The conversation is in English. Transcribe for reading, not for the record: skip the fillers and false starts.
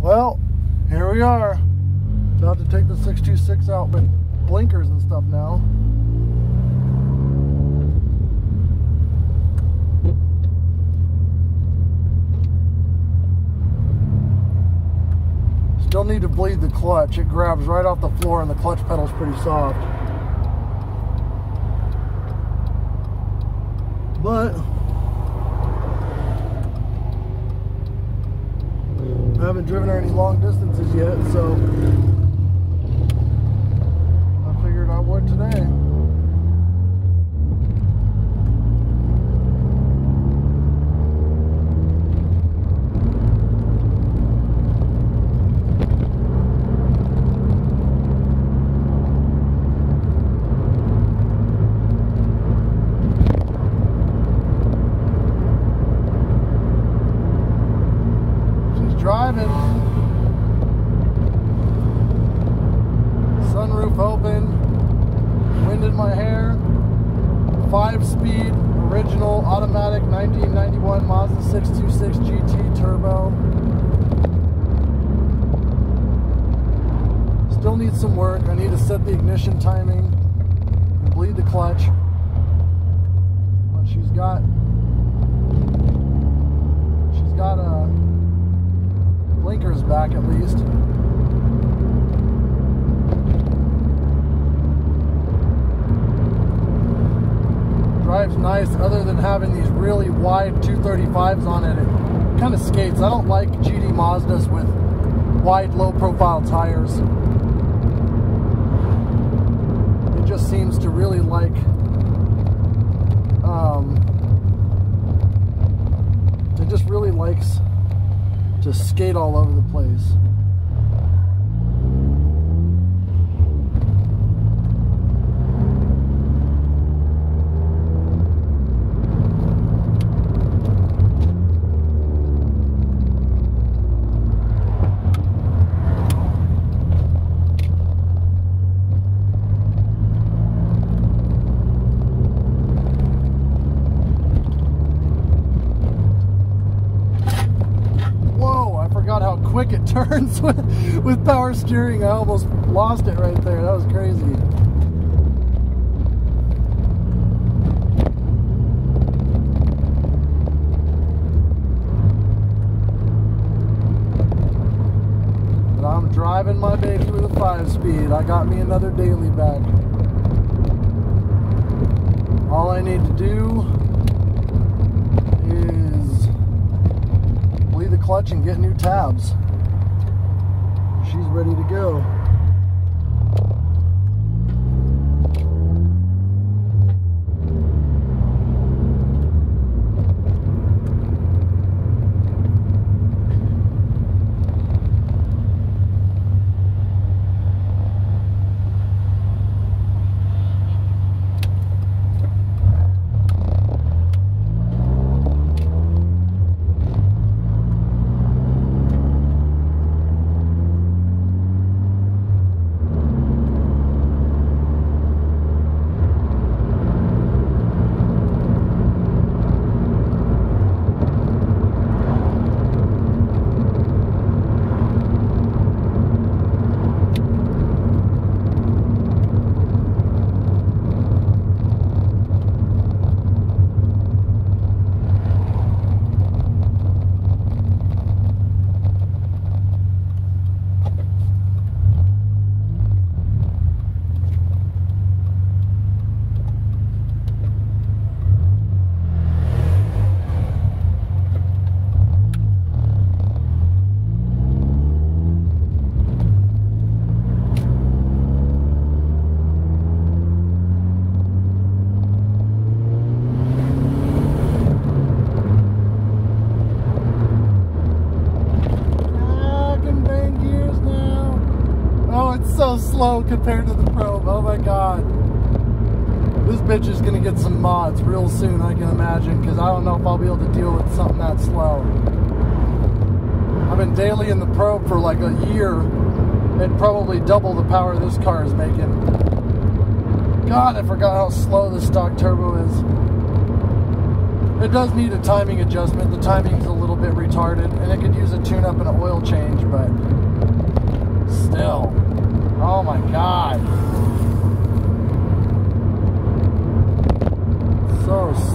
Well, here we are. About to take the 626 out with blinkers and stuff now. Still need to bleed the clutch. It grabs right off the floor and the clutch pedal's pretty soft. But I haven't driven her any long distances yet, so I figured I would today. Driving, sunroof open, wind in my hair, 5-speed original automatic 1991 Mazda 626 GT turbo. Still needs some work. I need to set the ignition timing and bleed the clutch. But she's got blinkers back at least. Drives nice, other than having these really wide 235s on it. It kind of skates. I don't like GT Mazdas with wide, low-profile tires. It just seems to really like it just really likes to skate all over the place. How quick it turns with power steering. I almost lost it right there. That was crazy. But I'm driving my baby with a 5-speed. I got me another daily back. All I need to do is the clutch and get new tabs. She's ready to go. So slow compared to the Probe. Oh my god. This bitch is gonna get some mods real soon, I can imagine, because I don't know if I'll be able to deal with something that slow. I've been daily in the Probe for like a year and probably double the power this car is making. God, I forgot how slow the stock turbo is. It does need a timing adjustment. The timing's a little bit retarded, and it could use a tune-up. up in an oil change, but still. Oh my God. So